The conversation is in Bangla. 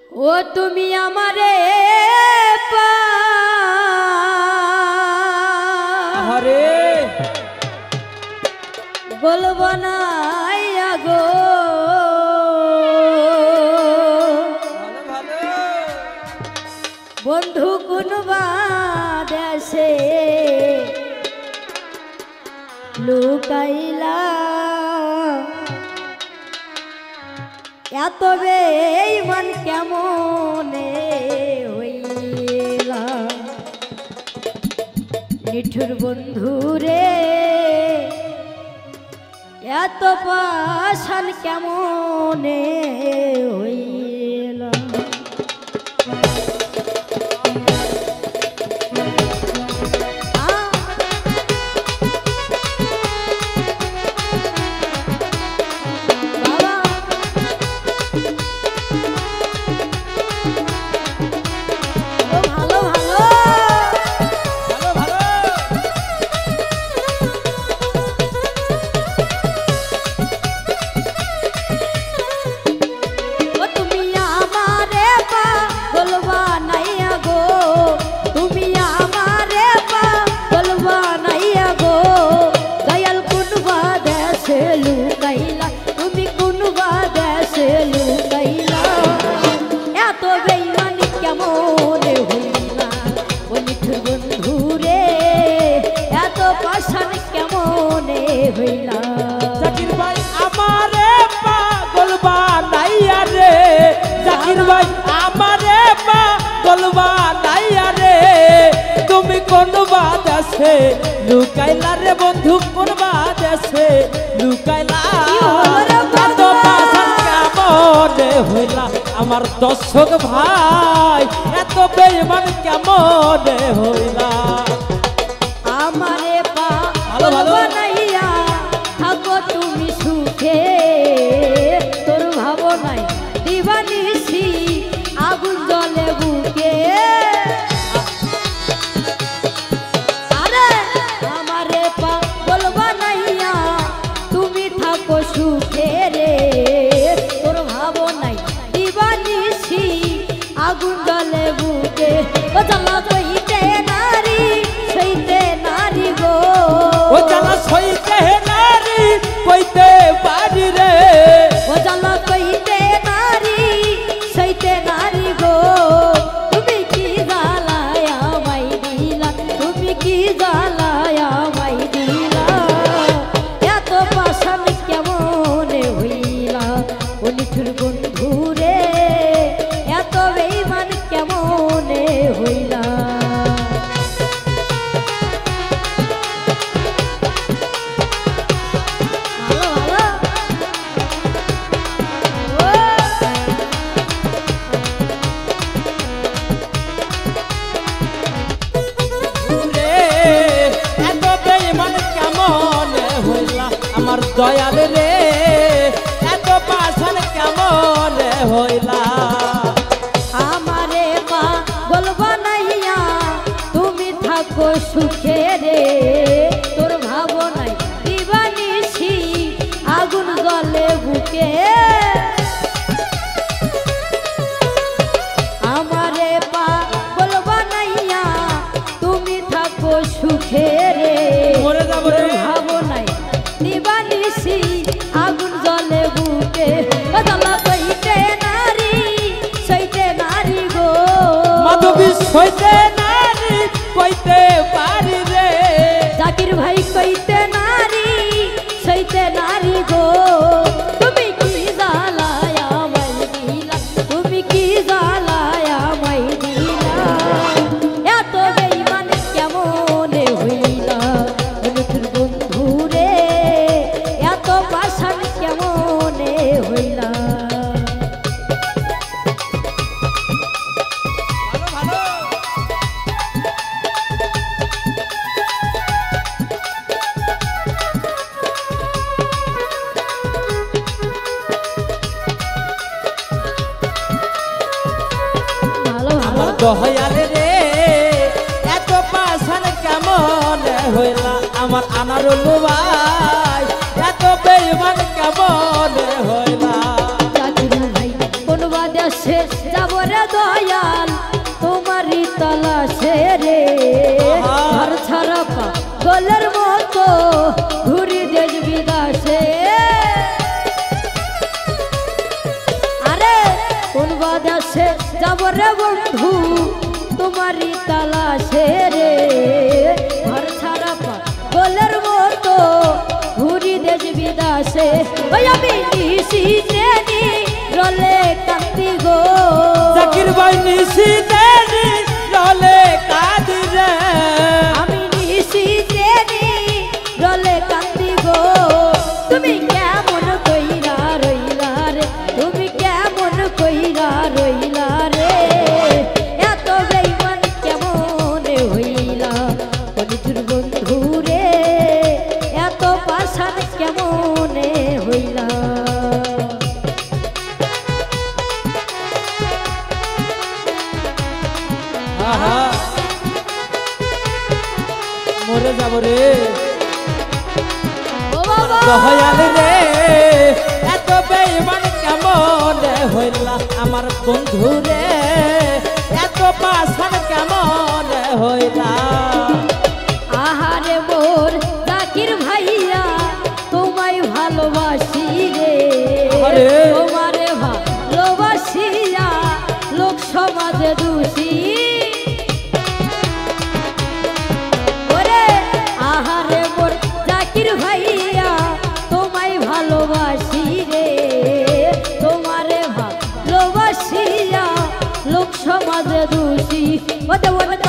ও তুমি আমারে আরে বলবো না গো বন্ধু কোন দেশে লুকাইলা এত বেঈমান কেমনে হইলা নিঠুর বন্ধু রে এত পাষাণ কেমনে হইলা জাকির ভাই আমারে পাগল বানাইয়া রে জাকির ভাই আমারে পাগল বানাইয়া রে তুমি কোন বাদেশে লুকাইলা রে বন্ধু কোন বাদেশে লুকাইলা এত পাষাণ কেমনে হইলা আমার দর্শক ভাই এত বেঈমান কেমনে হইলা আমারে পাগল বানাইয়া থাকো তুমি সুখে তোর ভাবনায় দিবানিসি আগুন জ্বলে বুকে আরে আমারে পাগল বানাইয়া তুমি থাকো সুখে রে তোর ভাবনায় দিবানিসি আগুন জ্বলে বুকে ও জ্বালা কইতে নারী সইতে নারী গো ও জ্বালা সইতে নারী কইতে পারি রে ও জ্বালা কইতে নারী সইতে নারী গো তুমি কি জ্বালায় আমায় দিলা তুমি কি জ্বালায় আমায় দিলা এত পাষাণ কেমনে হইলা ও নিঠুর বন্ধু রে এত বেঈমান কেমনে হইলা আমার দয়াল রে এত পাষাণ কেমনে হইলা আমারে পাগল বানাইয়া তুমি থাকো সুখে রে তোর ভাবনায় দিবানিসি আগুন জ্বলে বুকে আমারে পাগল বানাইয়া তুমি থাকো সুখে রে মরে যাব রে ভাবনায় দিবানিসি আগুন জ্বলে বুকে জ্বালা কইতে নারী সইতে নারী গো মাধবী সইতে নারী কইতে পারি রে জাকির ভাই কইতে নারী সইতে নারী গো তুমি কি জ্বালায় আমায় দিলা তুমি কি জ্বালায় আমায় দিলা এত বেঈমান কেমনে হইলা নতুন বন্ধু রে এত পাষাণ কেমনে হইলা দয়াল রে এত পাষাণ কেমনে হইলা আমার আনারুল ভাই এত বেঈমান কেমনে হইলা জাকির ভাই কোন দেশে যাব রে দয়াল তোমারই তালাশে রে ঘর ছাড়া পাগলের মতো ঘুরি দেশ বিদেশে আরে কোন দেশে যাব রে বন্ধু তোমারই তালাশে রে ঘর ছাড়া পাগলের মতো ঘুরি দেশ বিদেশে ওই আমি নিশিতে রলে কান্দি গো জাকির ভাই নিশিতে রলে কাঁদি রে আমি নিশিতে রলে কান্দি গো তুমি কেমন কইরা রইলা রে তুমি কেমন কইরা রইলা রে এত বেঈমান কেমন হইলা বন্ধুর বন্ধু রে এত পাশান কেমন হইলা মরে যাব রে ও বাবা দয়াল রে এত বেঈমান কেমন হইলা আমার বন্ধু রে এত পাষাণ কেমন হইলা আহারে মোর জাকির ভাইয়া তোমায় ভালোবাসি রে আরে। তোমারে ভালোবাসিয়া লোক সমাজে দোষী ওরে আহারে মোর জাকির ভাইয়া তোমায় ভালোবাসি রে তোমারে ভালোবাসিয়া লোক সমাজে দোষী ও দেবন